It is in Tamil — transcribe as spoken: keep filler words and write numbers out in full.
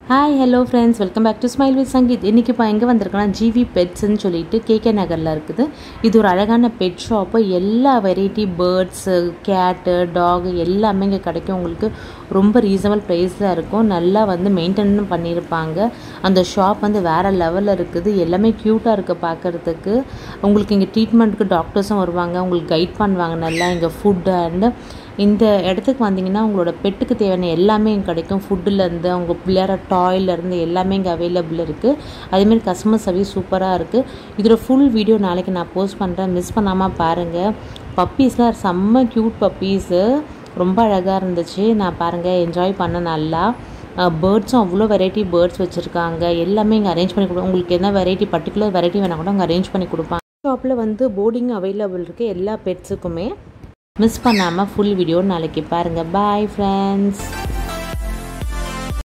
Hi, hello friends, welcome back to Smile with Sangeet. இன்னைக்கு இப்போ எங்கே வந்திருக்கேன்னா ஜிவி பெட்ஸ்ன்னு சொல்லிட்டு கேகே நகரில் இருக்குது. இது ஒரு அழகான பெட் ஷாப்பு. எல்லா வெரைட்டி பேர்ட்ஸு, கேட்டு, டாகு எல்லாமே இங்கே கிடைக்கும். உங்களுக்கு ரொம்ப ரீசனபிள் ப்ரைஸில் இருக்கும். நல்லா வந்து மெயின்டைனும் பண்ணியிருப்பாங்க. அந்த ஷாப் வந்து வேறு லெவலில் இருக்குது. எல்லாமே க்யூட்டாக இருக்குது பார்க்குறதுக்கு. உங்களுக்கு இங்கே ட்ரீட்மெண்ட்டுக்கு டாக்டர்ஸும் வருவாங்க. உங்களுக்கு கைட் பண்ணுவாங்க நல்லா. இங்கே ஃபுட்டு அண்டு இந்த இடத்துக்கு வந்தீங்கன்னா உங்களோட பெட்டுக்கு தேவையான எல்லாமே இங்கே கிடைக்கும். ஃபுட்டுலேருந்து அவங்க விளையாட டாய்லேருந்து எல்லாமே இங்கே அவைலபிள் இருக்குது. அதேமாதிரி கஸ்டமர் சர்வீஸ் சூப்பராக இருக்குது. இதோட ஃபுல் வீடியோ நாளைக்கு நான் போஸ்ட் பண்ணுறேன், மிஸ் பண்ணாமல் பாருங்கள். பப்பீஸ்லாம் செம்ம க்யூட் பப்பீஸு, ரொம்ப அழகாக இருந்துச்சு. நான் பாருங்கள் என்ஜாய் பண்ண நல்லா. பேர்ட்ஸும் அவ்வளோ வெரைட்டி பேர்ட்ஸ் வச்சுருக்காங்க. எல்லாமே இங்கே அரேஞ்ச் பண்ணி கொடுப்போம். உங்களுக்கு என்ன வெரைட்டி பர்டிகுலர் வெரைட்டி வேணால் கூட அங்கே அரேஞ்ச் பண்ணி கொடுப்பாங்க. ஷாப்பில் வந்து போர்டிங் அவைலபிள் இருக்குது எல்லா பெட்ஸுக்குமே. மிஸ் பண்ணாமல் ஃபுல் வீடியோ நாளைக்கு பாருங்கள். Bye friends.